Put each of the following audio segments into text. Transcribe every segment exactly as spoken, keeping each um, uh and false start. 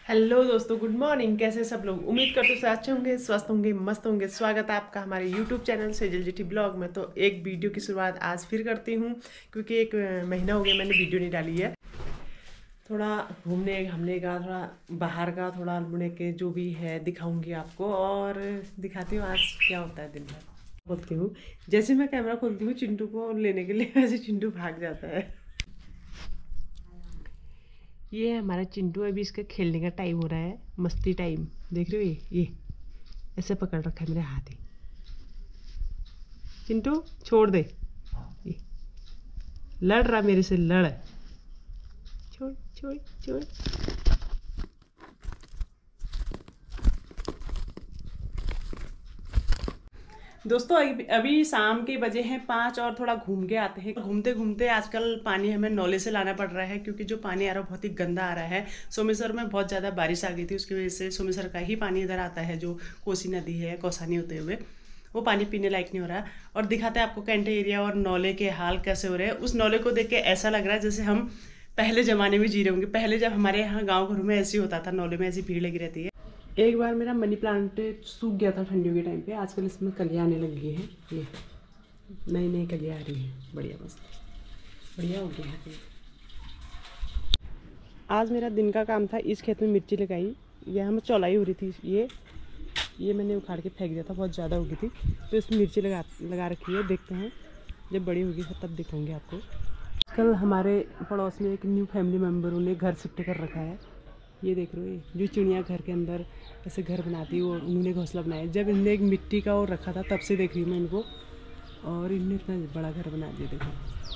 Hello दोस्तों, good morning. कैसे सब लोग? उम्मीद करते हैं अच्छे होंगे, स्वस्थ होंगे, मस्त होंगे। स्वागत है आपका हमारे YouTube channel Sejal GT blog में। तो एक वीडियो की शुरुआत आज फिर करती हूँ क्योंकि एक महीना हो गया मैंने वीडियो नहीं डाली है। थोड़ा घूमने घामने का, थोड़ा बाहर का, थोड़ा अल्मोड़े के जो भी है दिखाऊंगी आपको और दिखाती हूँ आज क्या होता है दिन भर। बोलती हूँ जैसे मैं कैमरा खोलती हूँ चिंटू को लेने के लिए, वैसे चिंटू भाग जाता है। ये है हमारा चिंटू, अभी इसका खेलने का टाइम हो रहा है, मस्ती टाइम। देख रहे हो ये ये ऐसे पकड़ रखा है मेरे हाथ ही। चिंटू छोड़ दे, ये लड़ रहा मेरे से, लड़। छोड़ छोड़ छोड़। दोस्तों अभी शाम के बजे हैं पाँच और थोड़ा घूम के आते हैं। घूमते घूमते आजकल पानी हमें नौले से लाना पड़ रहा है क्योंकि जो पानी आ रहा है बहुत ही गंदा आ रहा है। सोमेश्वर में बहुत ज़्यादा बारिश आ गई थी, उसकी वजह से सोमेश्वर का ही पानी इधर आता है, जो कोसी नदी है कौसानी होते हुए, वो पानी पीने लायक नहीं हो रहा है। और दिखाते हैं आपको कैंटे एरिया और नौले के हाल कैसे हो रहे हैं। उस नौले को देख के ऐसा लग रहा है जैसे हम पहले ज़माने में जी रहे होंगे। पहले जब हमारे यहाँ गाँव घरों में ऐसे होता था, नौले में ऐसी भीड़ लगी रहती है। एक बार मेरा मनी प्लांट सूख गया था ठंडियों के टाइम पे, आजकल इसमें कलियाँ आने लगी हैं। ये नई नई कलियाँ आ रही हैं, बढ़िया मस्त बढ़िया हो गया है। आज मेरा दिन का काम था, इस खेत में मिर्ची लगाई। यह हमें चौलाई हो रही थी, ये ये मैंने उखाड़ के फेंक दिया था, बहुत ज़्यादा हो गई थी, तो इसमें मिर्ची लगा लगा रखी है। देखते हैं जब बड़ी होगी तब दिखाऊंगे आपको। कल हमारे पड़ोस में एक न्यू फैमिली मेम्बरों ने घर शिफ्ट कर रखा है। ये देख रहे हो, जो चिड़िया घर के अंदर ऐसे घर बनाती है, और उन्होंने घोंसला बनाया। जब इनने एक मिट्टी का और रखा था तब से देख रही हूँ मैं इनको, और इनने इतना बड़ा घर बना दिया, देखो।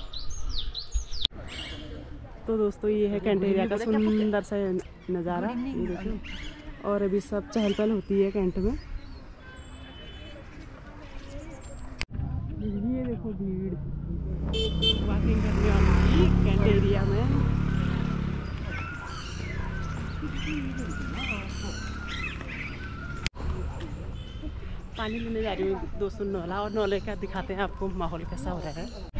तो दोस्तों ये है कैंट एरिया का सुंदर सा नज़ारा, ये देखो। और अभी सब चहल पहल होती है कैंट में। ये देखो भीड़ वॉकिंग करने वाली कैंट एरिया में। पानी लेने जा रही हूँ दोस्तों नौला, और नौले का दिखाते हैं आपको माहौल कैसा हो रहा है।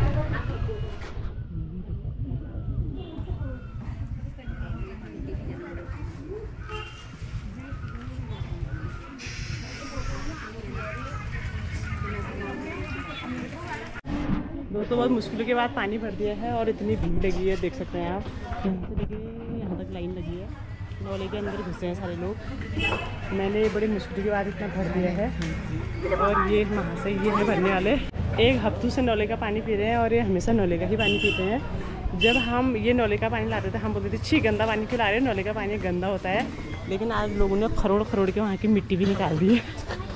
दोस्तों बहुत मुश्किलों के बाद पानी भर दिया है और इतनी भीड़ लगी है, देख सकते हैं आप। यहाँ से लेके यहाँ तक लाइन लगी है, नौले के अंदर घुसे हैं सारे लोग। मैंने बड़ी मुश्किल के बाद इतना भर दिया है, और ये वहाँ से ये है भरने वाले। एक हफ्तों से नौले का पानी पी रहे हैं, और ये हमेशा नौले का ही पानी पीते हैं। जब हम ये नौले का पानी लाते थे हम बोलते थे छी गंदा पानी क्यों ला रहे हैं, नौले का पानी गंदा होता है। लेकिन आज लोगों ने खरोड़ खरोड़ के वहाँ की मिट्टी भी निकाल दी है।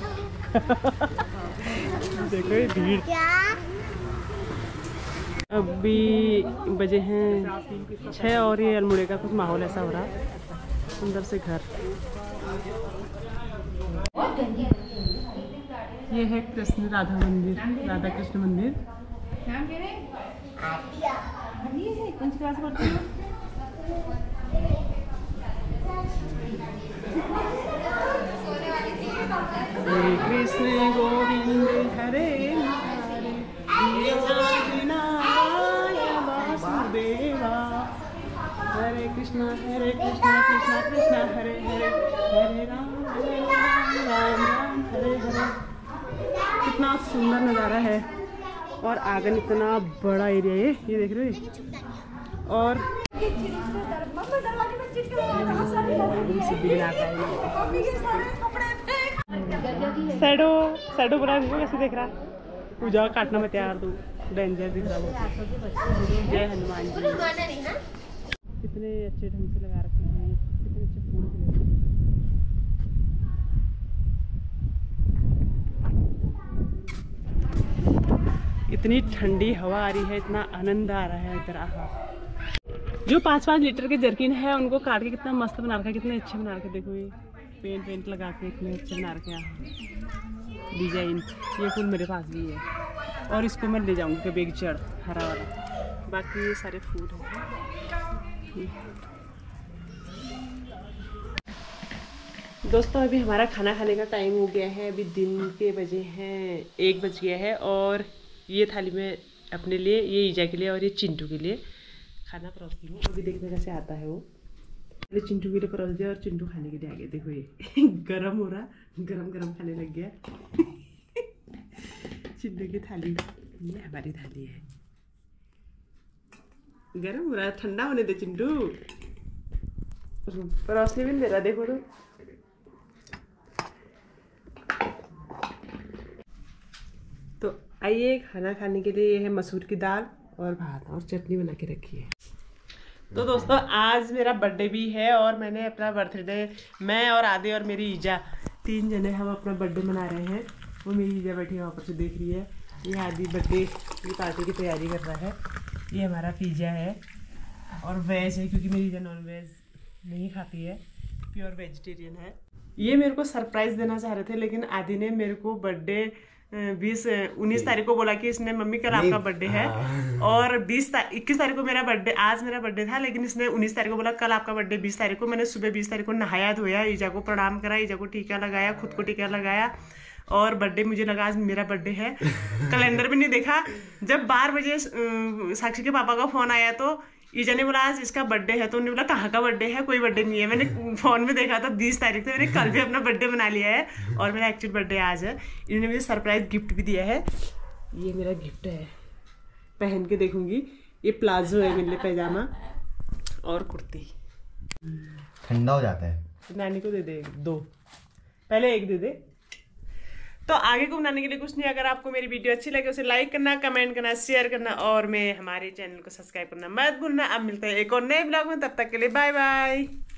देखो ये भीड़। अभी बजे हैं छः और ये अल्मोड़े का कुछ माहौल ऐसा हो रहा है, सुंदर से घर। ये है कृष्ण राधा मंदिर, राधा कृष्ण मंदिर। हरे कृष्ण गोविंद हरे हरे कृष्णा हरे कृष्णा कृष्णा कृष्णा हरे हरे, हरे राम हरे राम राम राम हरे हरे। कितना सुंदर नज़ारा है, और आंगन इतना बड़ा एरिया है, ये देख रहे हो। और सैडो सैडो बना कैसे देख रहा, पूजा काटना में तैयार तू, डेंजर दिख रहा वो। जय हनुमान जी। कितने अच्छे ढंग से लगा रखे हैं, कितने अच्छे फूल खिले। इतनी ठंडी हवा आ रही है, इतना आनंद आ रहा है इधर। आहा, जो पाँच पाँच लीटर के जर्किन है उनको काट के कितना मस्त बना रखा है, कितने अच्छे बना रखे। देखो ये पेंट पेंट लगा के इतने अच्छे बना रखे हैं डिजाइन। ये फूल मेरे पास भी है, और इसको मैं ले जाऊंगी कभी एक जड़ हरा वाला। बाकी ये सारे फूल हैं। दोस्तों अभी हमारा खाना खाने का टाइम हो गया है, अभी दिन के बजे हैं एक बज गया है, और ये थाली में अपने लिए, ये ईजा के लिए और ये चिंटू के लिए खाना परोसती हूँ। अभी देखने कैसे आता है वो। चिंटू के लिए परोस दिया और चिंटू खाने के लिए आ गए। देखो ये गरम हो रहा, गरम गरम खाने लग गया। चिंटू की थाली, ये हमारी थाली है। गरम हो रहा है, ठंडा होने दे चिंटू। परोसने भी नहीं दे रहा, देखो तो। तो आइए खाना खाने के लिए। ये है मसूर की दाल और भात और चटनी बना के रखी है। तो दोस्तों आज मेरा बर्थडे भी है और मैंने अपना बर्थडे, मैं और आदि और मेरी ईजा तीन जने हम अपना बर्थडे मना रहे हैं। वो मेरी ईजा बैठी है वहाँ पर से देख रही है। ये आदि बर्थडे की पार्टी की तैयारी कर रहा है। ये हमारा पिज़्ज़ा है और वेज है क्योंकि मेरी ईजा नॉन वेज नहीं खाती है, प्योर वेजिटेरियन है। ये मेरे को सरप्राइज़ देना चाह रहे थे लेकिन आदि ने मेरे को बर्थडे बीस उन्नीस तारीख को बोला कि इसने मम्मी कल आपका बर्थडे है, और बीस इक्कीस तारीख को मेरा बर्थडे, आज मेरा बर्थडे था लेकिन इसने उन्नीस तारीख को बोला कल आपका बर्थडे बीस तारीख को। मैंने सुबह बीस तारीख को नहाया धोया, ईजा को प्रणाम करा, ईजा को टीका लगाया, खुद को टीका लगाया और बर्थडे मुझे लगा आज मेरा बर्थडे है। कैलेंडर भी नहीं देखा। जब बारह बजे साक्षी के पापा का फोन आया तो ईजा ने बोला आज इसका बर्थडे है, तो उन्होंने बोला कहाँ का बर्थडे है, कोई बर्थडे नहीं है। मैंने फोन में देखा था बीस तारीख, तो मैंने कल भी अपना बर्थडे मना लिया है और मेरा एक्चुअल बर्थडे आज है। इन्होंने मुझे सरप्राइज गिफ्ट भी दिया है। ये मेरा गिफ्ट है, पहन के देखूंगी। ये प्लाजो है मेरे लिए, पैजामा और कुर्ती। ठंडा हो जाता है। नानी को दे दे दो, पहले एक दे दे। तो आगे को बनाने के लिए कुछ नहीं। अगर आपको मेरी वीडियो अच्छी लगे उसे लाइक करना, कमेंट करना, शेयर करना और मैं हमारे चैनल को सब्सक्राइब करना मत भूलना। अब मिलते हैं एक और नए ब्लॉग में, तब तक के लिए बाय बाय।